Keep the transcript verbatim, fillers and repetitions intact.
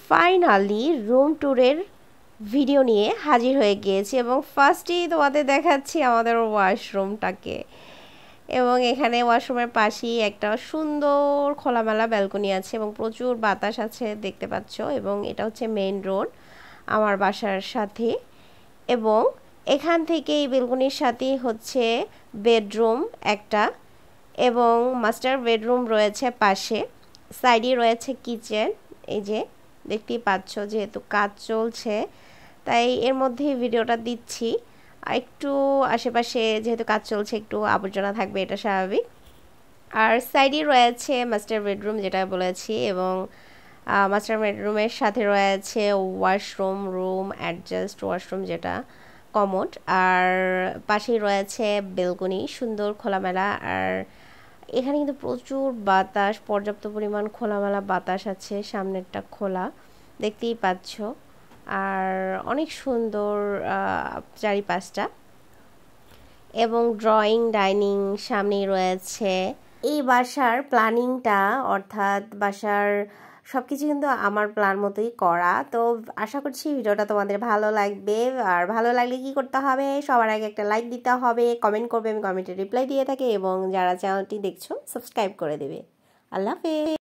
Finally room ট্যুরের video নিয়ে হাজির হয়ে গিয়েছি এবং ফার্স্টেই তোমাদের দেখাচ্ছি আমাদের ওয়াশরুমটাকে। এবং এখানে ওয়াশরুমের পাশেই একটা সুন্দর খোলামেলা ব্যালকনি আছে এবং প্রচুর বাতাস আছে দেখতে পাচ্ছ। এবং এটা হচ্ছে মেইন রোড আমার বাসার সাথে। এবং এখান থেকে এই ব্যালকনির সাথেই হচ্ছে বেডরুম একটা, এবং মাস্টার বেডরুম রয়েছে পাশে। সাইডে রয়েছে কিচেন, এই যে দেখতেই পাচ্ছ, যেহেতু কাজ চলছে তাই এর মধ্যেই ভিডিওটা দিচ্ছি। আর একটু আশেপাশে যেহেতু কাজ চলছে একটু আবর্জনা থাকবে, এটা স্বাভাবিক। আর সাইডে রয়েছে মাস্টার বেডরুম যেটা বলেছি, এবং মাস্টার বেডরুমের সাথে রয়েছে ওয়াশরুম, রুম অ্যাডজাস্ট ওয়াশরুম যেটা কমোড, আর পাশেই রয়েছে বেলকনি, সুন্দর খোলামেলা। আর এখানে কিন্তু প্রচুর বাতাস, পর্যাপ্ত পরিমাণ খোলামেলা বাতাস আছে, সামনেরটা খোলা দেখতেই পাচ্ছ। আর অনেক সুন্দর চারিপাশটা। এবং ড্রয়িং ডাইনিং সামনেই রয়েছে। এই বাসার প্ল্যানিংটা অর্থাৎ বাসার সব কিছু কিন্তু আমার প্ল্যান মতোই করা। তো আশা করছি ভিডিওটা তোমাদের ভালো লাগবে। আর ভালো লাগলে কি করতে হবে, সবার আগে একটা লাইক দিতে হবে, কমেন্ট করবে, আমি কমেন্টে রিপ্লাই দিয়ে থাকি, এবং যারা চ্যানেলটি দেখছো সাবস্ক্রাইব করে দেবে। আল্লাহ হাফেজ।